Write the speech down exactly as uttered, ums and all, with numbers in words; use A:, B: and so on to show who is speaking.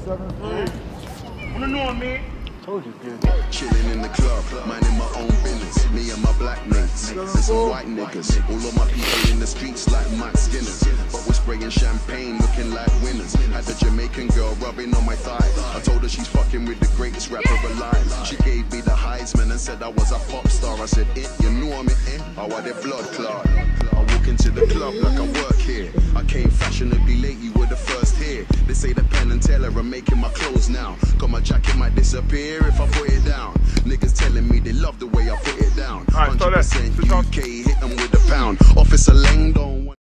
A: seven three.
B: Wanna know me?
A: Told you, dude.
C: Chilling in the club, minding my own business. Me and my black mates, and some white niggas. All of my people in the streets like Mike Skinners. But we're spraying champagne, looking like winners. Had a Jamaican girl rubbing on my thigh. I told her she's fucking with the greatest rapper alive. She gave me the Heisman and said I was a pop star. I said, eh, you know me, eh? How are they blood clot? I walk into the club like I work here. I came fashionably late, you were the first here. They say that Penn and Teller are making my clothes now. Got my jacket might disappear if I put it down. Niggas telling me they love the way I put it down.
B: Alright, stop there.
C: one hundred percent U K, hit them with a pound. Officer Lang don't